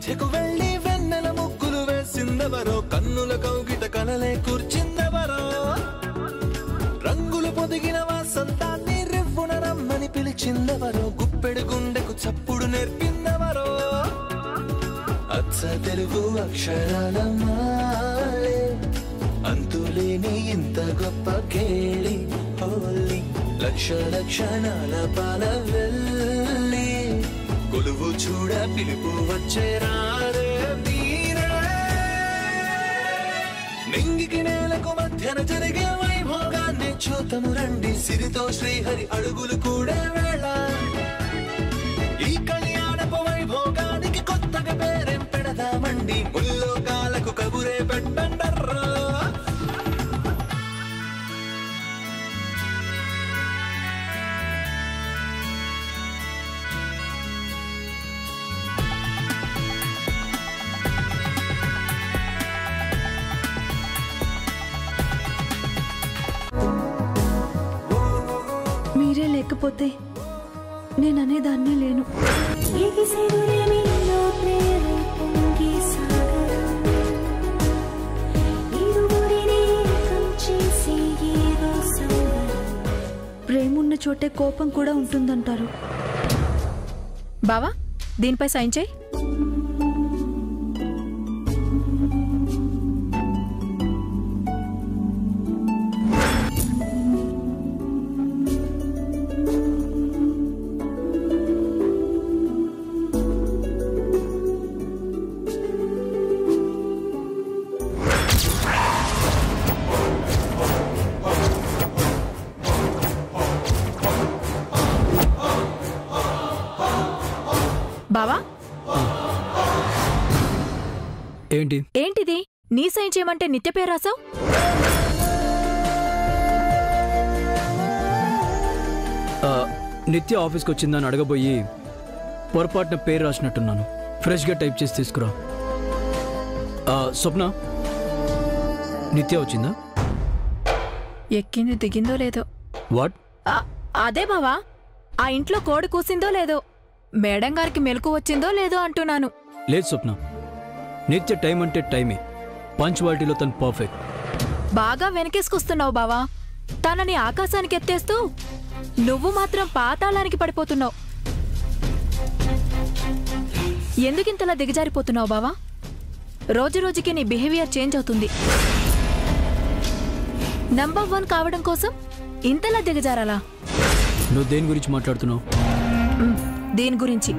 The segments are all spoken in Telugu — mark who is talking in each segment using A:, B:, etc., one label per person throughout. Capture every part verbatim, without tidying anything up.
A: మధ్యకు వెళ్ళి వెన్నెల ముగ్గులు వేసిందెవరో, కన్నుల కౌగిట కలలే కూర్చిందెవరో, రంగులు పొదిగిన వసంతాన్ని రివ్వున రమ్మని పిలిచిందెవరో, గుప్పెడు గుండెకు చప్పుడు నేర్పిందెవరో, అచ్చ తెలుగు అక్షరాల మాలే అంతులేని ఇంత గొప్ప కేళి హోలీ, లక్ష లక్షణాల పాల వెళ్ళి కొలువు చూడ పిలుపు వచ్చేరారే వీరే, నింగికి నేలకు మధ్యన జరిగే వైభోగాన్ని చూతము రండి, సిరితో శ్రీహరి అడుగులు కూడే వేళ, ఈ కళ్యాణపు వైభోగానికి కొత్తగా పేరేం పెడదామండి, ముల్లోకాలకు కబురే పెట్టండర్రా.
B: మీరే లేకపోతే నేననేదాన్నే లేను. ప్రేమున్న చోటే కోపం కూడా ఉంటుందంటారు.
C: బావా దీనిపై సైన్ చేయి. బావా
D: ఏంటి
C: ఏంటిది? నీ సైన్ చేయమంటే నిత్య పేరు రాసావు.
D: నిత్య ఆఫీస్కి వచ్చిందని అడగబోయి పొరపాటున పేరు రాసినట్టున్నాను. ఫ్రెష్గా టైప్ చేసి తీసుకురా. స్వప్న, నిత్య వచ్చిందా?
C: ఎక్కింది దిగిందో లేదో.
D: వాట్?
C: అదే బావా, ఆ ఇంట్లో కోడి కూసిందో లేదో, మేడం గారికి మెలకు వచ్చిందో లేదో అంటున్నాను.
D: లేదు స్వప్న, నిత్య టైం అంటే టైమే. పంచువాలిటీలో తను పర్ఫెక్ట్.
C: బాగా వెనకేసుకొస్తున్నావు బావా. తనని ఆకాశానికి ఎత్తేస్తూ నువ్వు మాత్రం పాతాళానికి పడిపోతున్నావు. ఎందుకింతలా దిగజారిపోతున్నావు బావా? రోజు రోజుకి నీ బిహేవియర్ చేంజ్ అవుతుంది. నంబర్ వన్ కావడం కోసం ఇంతలా దిగజారాలా?
D: నువ్వు దేని గురించి మాట్లాడుతున్నావు?
C: దేని గురించి?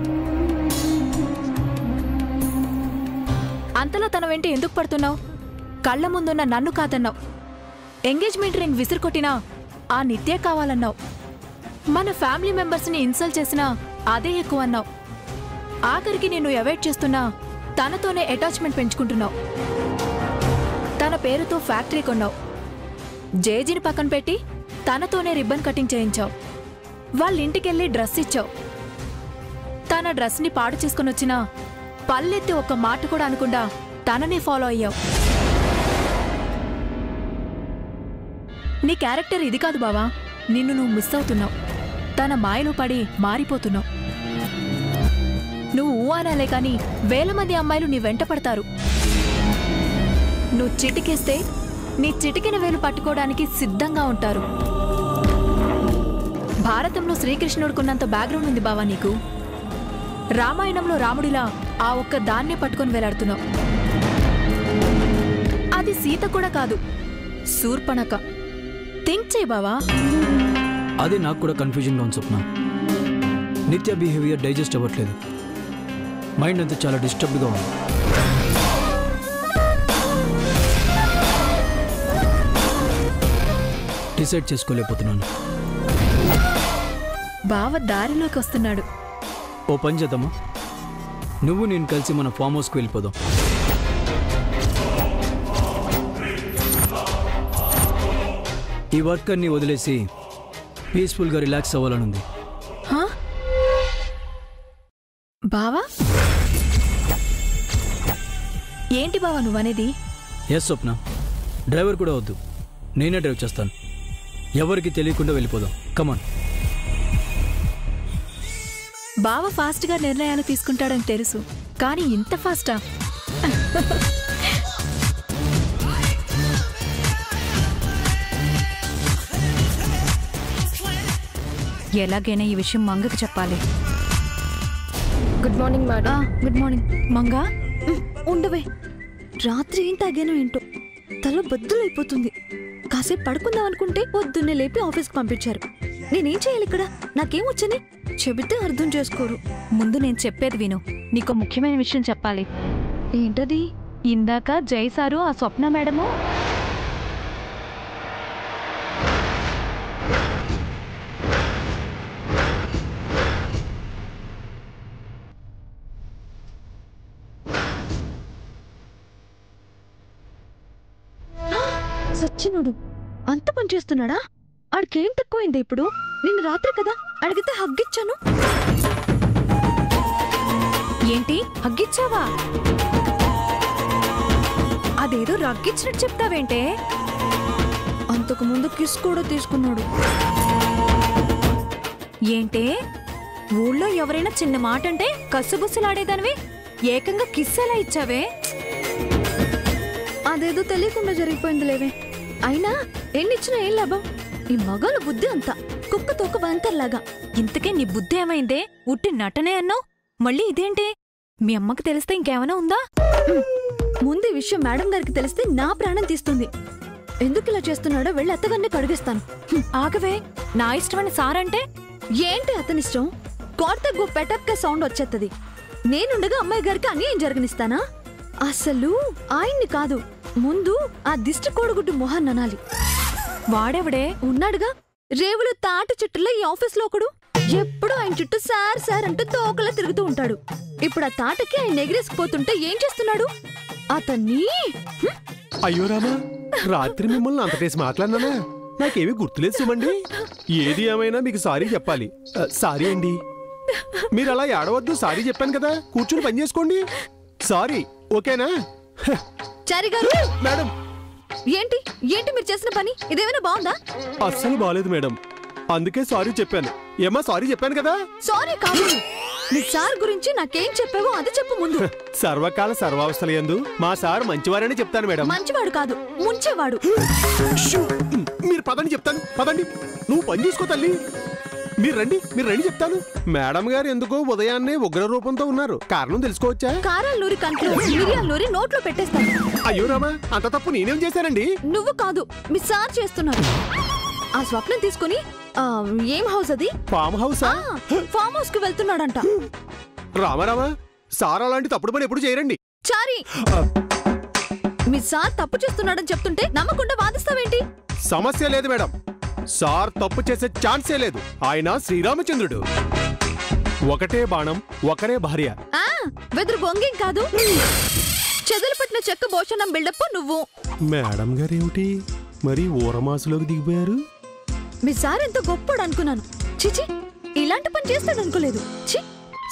C: అంతలా తన వెంట ఎందుకు పడుతున్నావు? కళ్ళ ముందున్న నన్ను కాదన్నావు. ఎంగేజ్మెంట్ రింగ్ విసిరుకొట్టినా ఆ నిత్యే కావాలన్నావు. మన ఫ్యామిలీ మెంబర్స్ని ఇన్సల్ట్ చేసినా అదే ఎక్కువ అన్నావు. ఆఖరికి నిన్ను అవాయిడ్ చేస్తున్నా తనతోనే అటాచ్మెంట్ పెంచుకుంటున్నావు. తన పేరుతో ఫ్యాక్టరీ కొన్నావు. జేజీని పక్కన పెట్టి తనతోనే రిబ్బన్ కటింగ్ చేయించావు. వాళ్ళ ఇంటికెళ్ళి డ్రెస్ ఇచ్చావు. తన డ్రెస్ని పాడు చేసుకుని వచ్చినా పల్లెత్తి ఒక్క మాట కూడా అనకుండా తననే ఫాలో అయ్యావు. నీ క్యారెక్టర్ ఇది కాదు బావా. నిన్ను నువ్వు మిస్ అవుతున్నావు. తన మాయలో పడి మారిపోతున్నావు. నువ్వు ఊ అనాలే కానీ వేల మంది అమ్మాయిలు నీ వెంట పడతారు. నువ్వు చిటికేస్తే నీ చిటికిన వేలు పట్టుకోవడానికి సిద్ధంగా ఉంటారు. భారతంలో శ్రీకృష్ణుడికున్నంత బ్యాక్గ్రౌండ్ ఉంది బావా నీకు. రామాయణంలో రాముడిలా ఆ ఒక్క దాన్నే పట్టుకొని వేలాడుతున్నావు. అది సీత కూడా కాదు, శూర్పణఖ. థింక్ చేయి బావా.
D: అదే నాకు కూడా కన్ఫ్యూజన్గా ఉంది స్వప్న. నిత్య బిహేవియర్ డైజెస్ట్ అవ్వట్లేదు. మైండ్ అంతా చాలా డిస్టర్బ్డ్గా ఉంది. డిసైడ్ చేసుకోలేకపోతున్నాను.
C: బావ దారిలోకి వస్తున్నాడు.
D: ఓ పని చేద్దామా? నువ్వు నేను కలిసి మన ఫామ్ హౌస్కి వెళ్ళిపోదాం. ఈ వర్క్ అన్ని వదిలేసి పీస్ఫుల్గా రిలాక్స్ అవ్వాలని ఉంది.
C: బావా ఏంటి బావా నువ్వనేది?
D: ఎస్ స్వప్న, డ్రైవర్ కూడా వద్దు, నేనే డ్రైవ్ చేస్తాను. ఎవరికి తెలియకుండా వెళ్ళిపోదాం. కమాన్.
C: బావ ఫాస్ట్గా నిర్ణయాలు తీసుకుంటాడని తెలుసు, కానీ ఇంత ఫాస్టా? ఎలాగైనా ఈ విషయం మంగకి చెప్పాలి.
B: Good morning madam. Good morning.
C: మంగా
B: ఉండవే, రాత్రి ఏం తాగానో ఏంటో తల బద్దులైపోతుంది. కాసేపు పడుకుందాం అనుకుంటే పొద్దున్నే లేపి ఆఫీస్కి పంపించారు. నేనేం చేయాలి ఇక్కడ? నాకేమొచ్చని చెబితే అర్థం చేసుకోరు.
C: ముందు నేను చెప్పేది విను. నీకు ముఖ్యమైన విషయం చెప్పాలి.
B: ఏంటది?
C: ఇందాక జై సారు ఆ స్వప్న మేడము
B: సచ్చినోడు అంత పని చేస్తున్నాడా? ఆడికేం తక్కువైంది ఇప్పుడు? నిన్ను రాత్రి కదా అడిగితే హగ్గిచ్చాను.
C: ఏంటి హగ్గిచ్చావా? అదేదో రగ్గిచ్చినట్టు చెప్తావేంటే?
B: అంతకు ముందు కిస్ కూడా తీసుకున్నాడు.
C: ఏంటే ఊళ్ళో ఎవరైనా చిన్న మాట అంటే కసుబుసులాడేదానివి ఏకంగా కిస్ ఎలా ఇచ్చావే?
B: అదేదో తెలియకుండా జరిగిపోయింది లేవే. అయినా ఎన్నిచ్చినా ఏం లాభం? ఈ మగాల బుద్ధి అంతా కుక్క తోక బంకర్లాగా.
C: ఇంతకే నీ బుద్ధి ఏమైందే? ఉట్టి నటనే అన్నావు, మళ్ళీ ఇదేంటి? మీ అమ్మకి తెలిస్తే ఇంకేమైనా ఉందా?
B: ముందు ఈ విషయం మేడం గారికి తెలిస్తే నా ప్రాణం తీస్తుంది. ఎందుకు ఇలా చేస్తున్నాడో వెళ్ళి అత్తగారిని కడిగిస్తాను.
C: ఆగవే, నా ఇష్టమైన సారంటే
B: ఏంటి అతనిష్టం? కోర్తగ్గు పెటప్కే సౌండ్ వచ్చేత్తది. నేనుండగా అమ్మాయి గారికి అన్యాయం జరగనిస్తానా? అసలు ఆయన్ని కాదు, ముందు ఆ దిష్టి కోడుగుడ్డు మొహాన్ని అనాలి.
C: వాడెవడే?
B: ఉన్నాడుగా, రేవులు తాటి చుట్టూలో ఈ ఆఫీస్ లో ఒకడు. ఎప్పుడు ఆయన చుట్టూ సార్ సార్ అంటూ తోకలా తిరుగుతూ ఉంటాడు. ఇప్పుడు ఆ తాటకి ఆయన ఎగిరేసుకుపోతుంటే ఏం చేస్తున్నాడు? అతన్ని
E: అయ్యో రామా, రాత్రి మిమ్మల్ని అంతటేసి మాట్లాడినానా? నాకేమీ గుర్తులేదు సుమండి. ఏది ఏమైనా మీకు సారీ చెప్పాలి. సారీ అండి. మీరు అలా ఏడవద్దు, సారీ చెప్పాను కదా. కూర్చుని పని చేసుకోండి. సారీ, ఓకేనా?
B: చారి గారు.
E: మేడం,
B: ఏంటి ఏంటి మీరు చేసిన పని? ఇదేమైనా బాగుందా?
E: అస్సలు బాలేదు మేడం, అందుకే సారీ చెప్పాను. ఏమా సారీ చెప్పాను కదా.
B: సారీ కాదు, నీ సార్ గురించి నాకేం చెప్పావో అది చెప్పు ముందు.
E: సర్వకాల సర్వావస్థల యందు మా సార్ మంచివారని చెప్తాను మేడం.
B: మంచివాడు కాదు, ముంచేవాడు.
E: మీరు పదండి చెప్తాను, పదండి. నువ్వు పని చూసుకో తల్లి. మీరు రండి, మీరు రండి చెప్తాను. మేడం గారు ఎందుకో ఉదయాన్నే ఉగ్ర రూపంతో ఉన్నారు. కారణం తెలుసుకోవచ్చా?
B: కారాలు నూరి కంట్లో మిరియాలు నూరి నోట్లో పెట్టేస్తాను.
E: అయ్యో రామా, అంత తప్పు నేనేం చేశానండి?
B: నువ్వు కాదు, మీ సార్ చేస్తున్నారు. ఆ స్వప్నం తీసుకుని ఏం హౌస్ అది?
E: Farm house.
B: ఫామ్ హౌస్ కు వెళ్తున్నాడంట.
E: రామారామా, సార్ అలాంటి తప్పుడు పని ఎప్పుడు చేయరండి.
B: చారి, మీ సార్ తప్పు చేస్తున్నాడని చెప్తుంటే నమ్మకుండా వాదిస్తావేంటి?
E: సమస్య లేదు మేడం, సార్ తప్పు చేసే ఛాన్సే లేదు. ఆయన శ్రీరామచంద్రుడు. ఒకటే బాణం, ఒకరే భార్య.
B: ఆ వెదురు బొంగేం కాదు, చెదలు పట్టిన చెక్క భోషణం బిల్డప్ నువ్వు.
E: మేడం గారేమిటి మరి ఊరమాసులోకి దిగిపోయారు?
B: మీ సార్ ఎంతో గొప్పడు అనుకున్నాను. చిచి, ఇలాంటి పని చేస్తాడు అనుకోలేదు. చి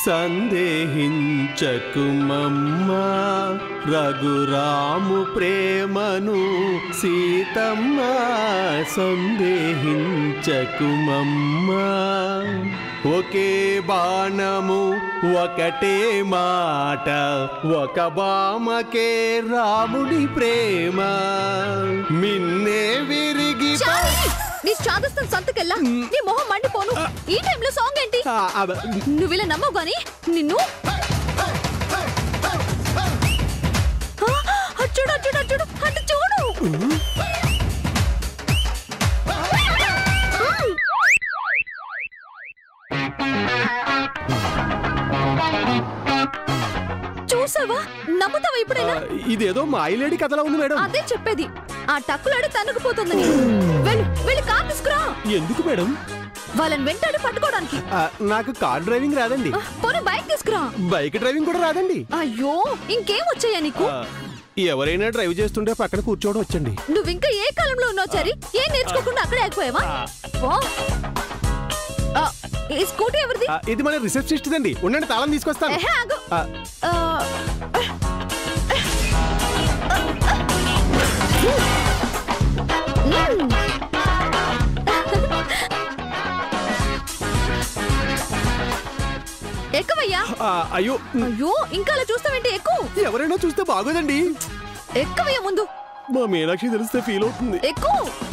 E: సందేహించకుమమ్మా రఘురాము ప్రేమను సీతమ్మ, సందేహించకుమమ్మా. ఒకే బాణము ఒకటే మాట, ఒక బామకే రాముడి ప్రేమ. మిన్నే విరిగి
B: నీ చాదస్తం సంతకెళ్ళా, నీ మొహం మండిపోను. ఈ టైంలో సాంగ్ ఏంటి? నువ్వు ఇలా నమ్మవు గాని నిన్ను. చూడు చూడు చూడు అటు చూడు. చూసావా? నమ్ముతావా ఇప్పుడైనా?
E: ఇదేదో మాయలేడి కథలా ఉంది మేడం.
B: అదే చెప్పేది, ఆ టక్కులాడి తనుకుపోతుందని. వెళ్ళు, వెళ్ళి కార్ తీసుకురా.
E: ఎందుకు మేడం?
B: వాళ్ళని వెంటాడి పట్టుకోవడానికి.
E: నాకు కార్ డ్రైవింగ్ రాదండి.
B: పోనీ బైక్ తీసుకురా.
E: బైక్ డ్రైవింగ్ కూడా రాదండి.
B: అయ్యో, ఇంకేం వచ్చాయా నీకు?
E: ఎవరైనా డ్రైవ్ చేస్తుంటే పక్కన కూర్చోవడం వచ్చండి.
B: నువ్వు ఇంకా ఏ కాలంలో ఉన్నావు చారి? ఏం నేర్చుకోకుండా అక్కడే అయిపోయావా? ఈ స్కూటీ ఎవరిది?
E: ఇది మన రిసెప్షనిస్ట్ అండి. ఉండండి, తాళం తీసుకొస్తాను.
B: ఎక్కువయ్యా.
E: అయ్యో
B: అయ్యో ఇంకా అలా చూస్తావేంటి? ఎక్కువ.
E: ఎవరైనా చూస్తే బాగోదండి.
B: ఎక్కువయ్యా ముందు.
E: మా మీనాక్షి తెలిస్తే ఫీల్ అవుతుంది.
B: ఎక్కువ.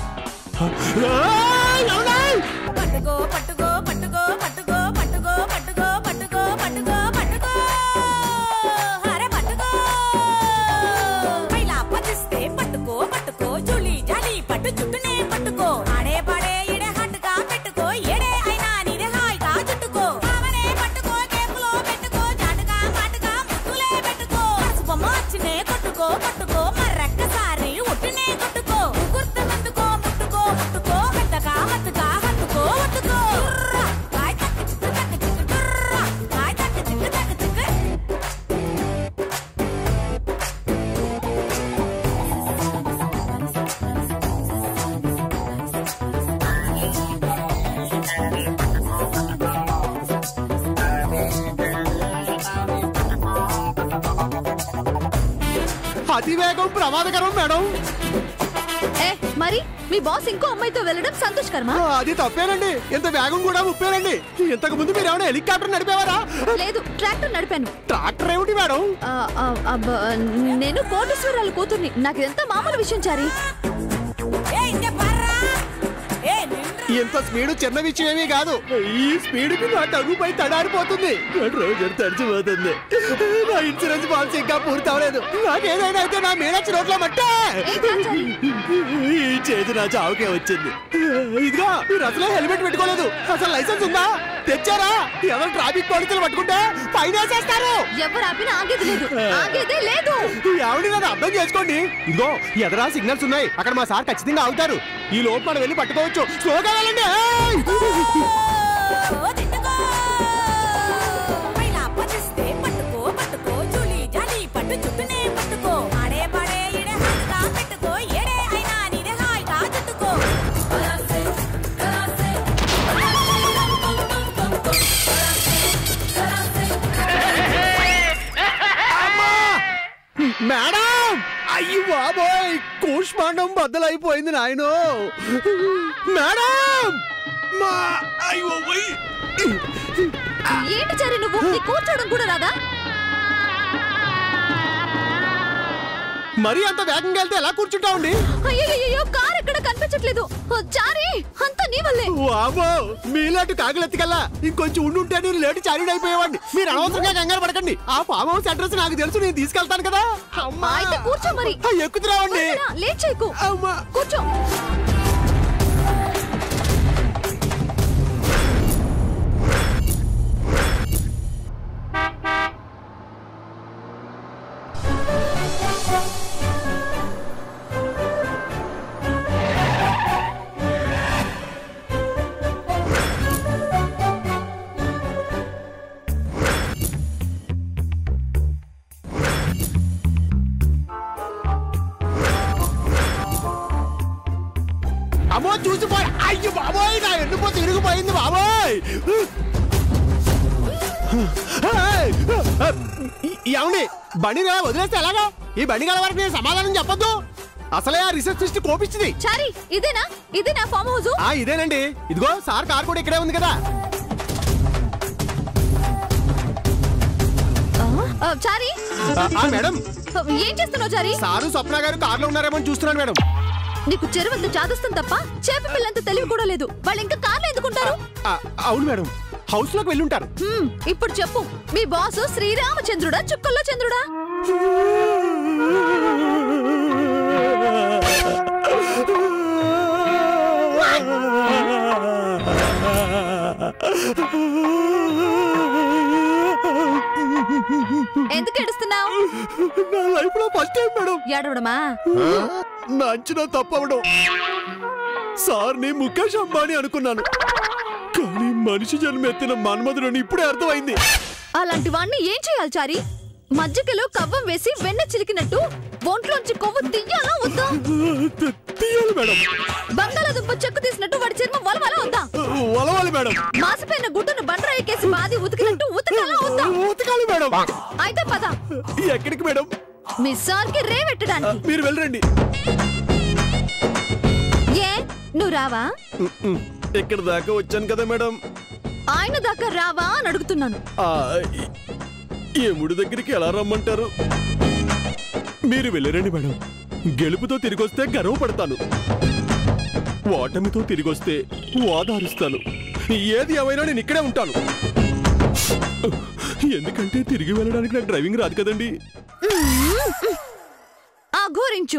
F: పట్టుకో పట్టుకో పట్టుకో పట్టుకో పట్టుకో పట్టుకో పట్టుకో పట్టుకో పట్టుకో హరే పట్టుకో పైలా పదిస్తే పట్టుకో పట్టుకో జూలి జాలి పట్టు చుట్టూనే పట్టుకో ఆడే పాడే ఇడే హట్టుగా పెట్టుకో ఏడే అయినా నీదే హాయిగా చుట్టుకో కావనే పట్టుకో కేపులో పెట్టుకో జాటుగా మాటుగా ముక్కులే పెట్టుకో బొమ్మ వచ్చినే కొట్టుకో పట్టుకో మర్రక్కసారి ఉట్టునే కొట్టుకో గుర్తు ముట్టుకో ముట్టుకో ముట్టుకో మెత్తగా హత్తుగా హత్తుకో హత్తుకో కాయ్ తక్క చిక్కు తక్క చిక్కు కాయ్ తక్క చిక్కు తక్క చిక్కు
E: అతివేగం ప్రమాదకరం మేడం.
B: ఏ మరి మీ బాస్ ఇంకో అమ్మాయితో వెళ్ళడం సంతోషకరమా?
E: అది తప్పేనండి. ఇంత వేగం కూడా ముప్పేనండి. ఇంతకు ముందు మీరు ఏమైనా హెలికాప్టర్ నడిపేవారా?
B: లేదు, ట్రాక్టర్ నడిపాను.
E: ట్రాక్టర్ ఏమిటి మేడం?
B: ఆ, ఆ, అబ్బ, నేను కోటేశ్వరాలు కూతుర్ని. నాకు ఇదంతా మామూలు విషయం చారి.
F: ఏ ఇంటే బర్రా ఏ నిండ్రా
E: ఇంత స్పీడ్ చిన్న విషయం ఏమీ కాదు. ఈ స్పీడ్ కి నా టగుపై తడారిపోతుంది. నా ట్రౌజర్ తడిచిపోతుంది. నా ఇన్సూరెన్స్ పాలసీ ఇంకా పూర్తి అవ్వలేదు. నాకేదైనా అయితే నా మీనాక్షి నోట్లో మట్టే. ఈ చేతి నా చావుకే వచ్చింది. ఇదిగో మీరు అసలు హెల్మెట్ పెట్టుకోలేదు. అసలు లైసెన్స్ ఉందా? తెచ్చారా? ఎవరు ట్రాఫిక్ పోలీసులు పట్టుకుంటే ఫైన్ వేసేస్తారు.
B: ఎవరు ఆపినా ఆగేది లేదు. ఆగేదే లేదు.
E: ఎవరి నన్ను అర్థం చేసుకోండి. ఇదిగో ఎదరా సిగ్నల్స్ ఉన్నాయి. అక్కడ మా సార్ ఖచ్చితంగా ఆగుతారు. ఈ లోపు మనం వెళ్ళి పట్టుకోవచ్చు. స్లోగా వెళ్ళండి.
F: తిట్టుకో పైలా పదిస్తే పట్టుకో పట్టుకో జూలి జాలి పట్టు చుట్టూనే పట్టుకో ఆడే పాడే ఇడే హత్తుగా పెట్టుకో ఏడే అయినా నీదే హాయిగా చుట్టుకో
E: మేడం, అయ్యి బాబోయ్, కూష్మాండం బద్దలైపోయింది నాయనో. మేడం, మా అయ్యో పోయి.
B: ఏంటి చారి నువ్వు? నీ కూర్చోవడం కూడా రాదా?
E: మరి అంత వేగంగా వెళ్తే ఎలా కూర్చుంటావండి?
B: అయ్యో కార్ ఎక్కడ కనిపించట్లేదు. ఓ, చారి అంతా నీ వల్లే.
E: వామో, మీలాంటి కాకులెత్తికల్లా ఇంకొంచెం ఉండుంటే నేను లేటు చారీడ్ అయిపోయేవాడిని. మీరు అనవసరంగా కంగారు పడకండి. ఆ ఫామ్ హౌస్ అడ్రస్ నాకు తెలుసు. నేను తీసుకెళ్తాను కదా. అమ్మా,
B: అయితే కూర్చో మరి.
E: ఎక్కుతురావండి.
B: లేట్ చేయకు.
E: అమ్మా,
B: కూర్చో.
E: అమ్మో చూసిపోయి. అయ్యో బాబోయ్, నా ఎన్నుపో తిరిగిపోయింది బాబోయ్. ఏమండి, బండిని వదిలేస్తే ఎలాగా? ఈ బండి గల వరకు నేను సమాధానం చెప్పొద్దు. అసలే ఆ రిసెప్షనిస్ట్ కోపించింది.
B: చారి ఇదేనా? ఇదేనా ఫామ్ హౌస్?
E: ఆ ఇదేనండి. ఇదిగో సార్ కార్ కూడా ఇక్కడే ఉంది కదా.
B: చారి
E: మేడం,
B: ఏం చేస్తున్నావు చారి?
E: సారు స్వప్న గారు కార్లో ఉన్నారేమో చూస్తున్నాను మేడం.
B: నీకు చెరువంత చాదస్తం తప్ప చేప పిల్లంత తెలివి కూడా లేదు. వాళ్ళు ఇంకా కార్లో ఎందుకుంటారు?
E: అవును మేడం, హౌస్ లోకి వెళ్ళుంటారు.
B: ఇప్పుడు చెప్పు, మీ బాస్ శ్రీరామచంద్రుడా చుక్కల్లో చంద్రుడా? ఎందుకు ఏడుస్తున్నావు?
E: నా లైఫ్ లో ఫస్ట్ టైం మేడం
B: ఏడవడమా?
E: నా అంచనా తప్పవడం. సార్ ని ముఖేష్ అంబానీ అనుకున్నాను, కానీ మనిషి జన్మెత్తిన మన్మధుడని ఇప్పుడే అర్థమైంది.
B: అలాంటి వాణ్ణి ఏం చేయాలి చారి? మజ్జిగలో కవ్వం వేసి వెన్న చిలికినట్టు ఒంట్లోంచి కొవ్వు తీయాలా వద్దా?
E: తీయాలి మేడం.
B: బంగాళాదుంప చెక్కు తీసినట్టు వాడి చర్మం వలవాలా వద్దా?
E: వలవాలి మేడం.
B: మాసిపోయిన గుడ్డను బండరాయికేసి బాది ఉతికినట్టు ఉతకాలా వద్దా?
E: ఉతకాలి మేడం.
B: అయితే పద.
E: ఎక్కడికి మేడం?
B: మీ సార్కి రే పెట్టడానికి.
E: మీరు వెళ్ళండి.
B: ఏ నువ్వు రావా?
E: ఇక్కడ దాకా వచ్చాను కదా మేడం,
B: ఆయన దాకా రావా అని అడుగుతున్నాను.
E: యముడి దగ్గరికి ఎలా రమ్మంటారు? మీరు వెళ్ళరండి మేడం. గెలుపుతో తిరిగొస్తే గర్వపడతాను, ఓటమితో తిరిగొస్తే ఓదారుస్తాను. ఏది ఏమైనా నేను ఇక్కడే ఉంటాను. ఎందుకంటే తిరిగి వెళ్ళడానికి నాకు డ్రైవింగ్ రాదు కదండి.
B: ఆ ఘోరించు.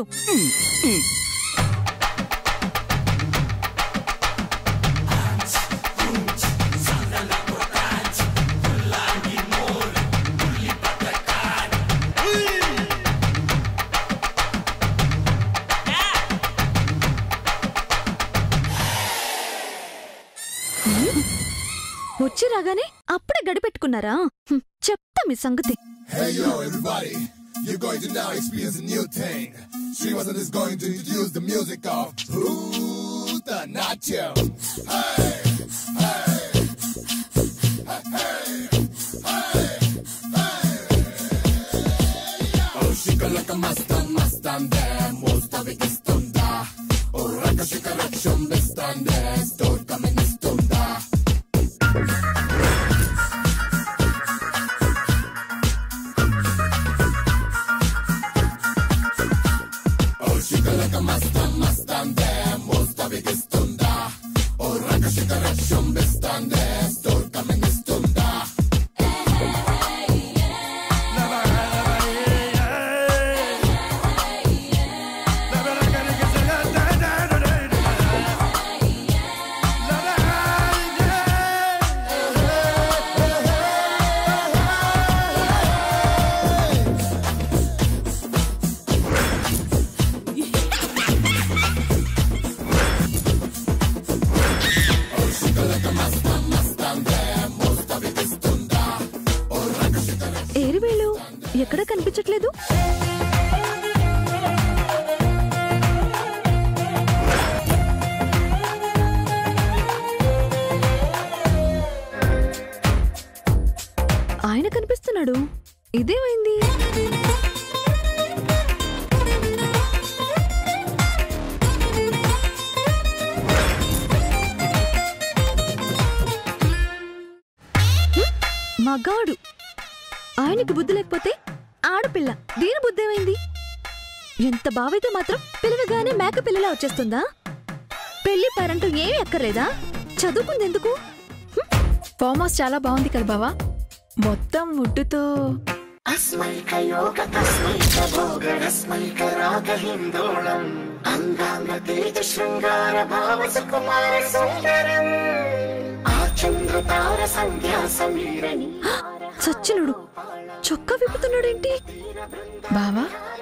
B: వచ్చి రాగానే అప్పుడే గడిపెట్టుకున్నారా? చెప్తా మీ సంగతి.
G: Hey yo everybody, you're going to now experience a new thing. Srivasan is going to introduce the music of Bharatanatyam. Hey, hey, hey, hey, hey. Oh shikalaka mastam mastam de, mostavik istunda. Oh raka shikalaksham bestande, store coming istunda. Mastam mastam de mostavik istunda. O raka shikarashum bestande, store coming istunda.
B: ఏరివేళ్ళు ఎక్కడ కనిపించట్లేదు? ఆయన కనిపిస్తున్నాడు. ఇదేమైంది? మగాడు. ఆయనకి బుద్ధి లేకపోతే ఆడపిల్ల, దీని బుద్ధి ఏమైంది? ఎంత బావైతే మాత్రం పిల్లగానే మేక పిల్లలా వచ్చేస్తుందా? పెళ్లి పేరంటూ ఏమీ అక్కర్లేదా? చదువుకుంది ఎందుకు?
C: ఫామ్ హౌస్ చాలా బాగుంది కదా బావా, మొత్తం వుడ్డుతో.
B: సచ్చినుడు చొక్కా విప్పుతున్నాడేంటి?
C: బావా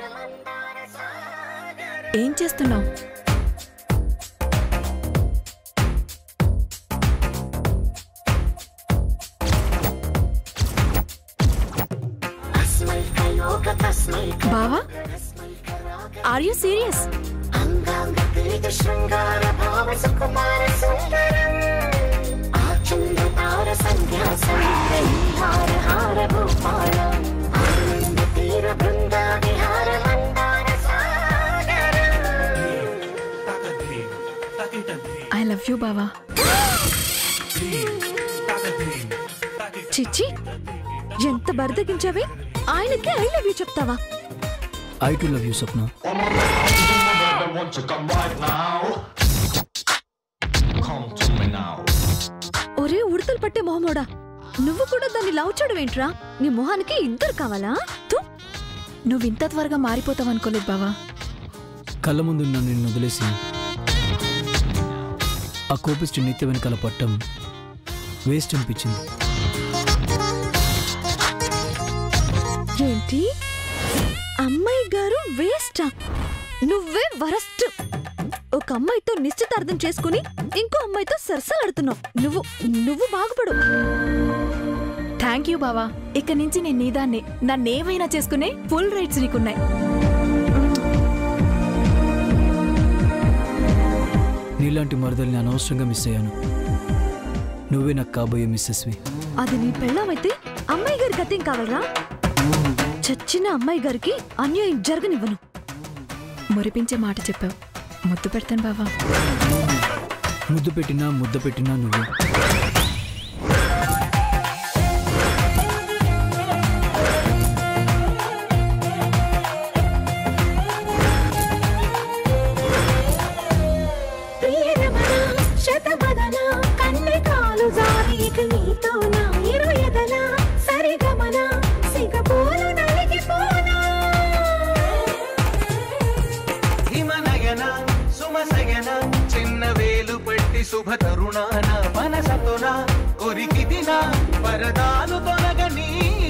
C: ఏం చేస్తున్నావు? బావా are you serious? I love you బావా.
B: చిచ్చి, ఎంత బరిదగించావే! ఆయనకి ఐ లవ్ యూ చెప్తావా?
D: I too love you Swapna.
B: ఒరే ఉడతలు పట్టే మొహమోడా, నువ్వు కూడా దాన్ని లవ్ చేయడం ఏంట్రా? నీ మొహానికి ఇద్దరు కావాలా?
C: నువ్వింత త్వరగా మారిపోతావనుకోలేదు బావా.
D: కళ్ళ ముందు నన్ను నిన్ను వదిలేసి ఆ కోపిష్టి నిత్య వెనకాల పట్టం వేస్ట్ అనిపించింది.
B: ఏంటి అమ్మాయి గారు వేస్టా? నువ్వే వరస్ట్. ఒక అమ్మాయితో నిశ్చితార్థం చేసుకుని ఇంకో అమ్మాయితో సరసలాడుతున్నావు. నువ్వు నువ్వు బాగుపడు.
C: థ్యాంక్ యూ బావా. ఇక నుంచి నేను నీదాన్నే, నన్నేమైనా చేసుకునే ఫుల్ రైట్స్ నీకున్నాయి.
D: నీలాంటి మరదల్ని అనవసరంగా మిస్ అయ్యాను. నువ్వే నాకు కాబోయే మిస్సెస్వి.
B: అది నీ పెళ్ళామైతే అమ్మాయి గారి గతేం కావాలరా? చచ్చిన అమ్మాయి గారికి అన్యాయం జరగనివ్వను.
C: మురిపించే మాట చెప్పావు. ముద్దు పెడతాను బావా.
D: ముద్దు పెట్టినా ముద్ద పెట్టినా నువ్వు
H: మదన కన్నె కాలు జారీక నీతో నా ఇరు ఎదన సరిగమన సిగపోలు నలిగిపోనా
A: హిమనయన సుమసయన చిన్న వేలు పెట్టి శుభ తరుణాన మనసతోన కొరికిదిన వరదాలు తొలగని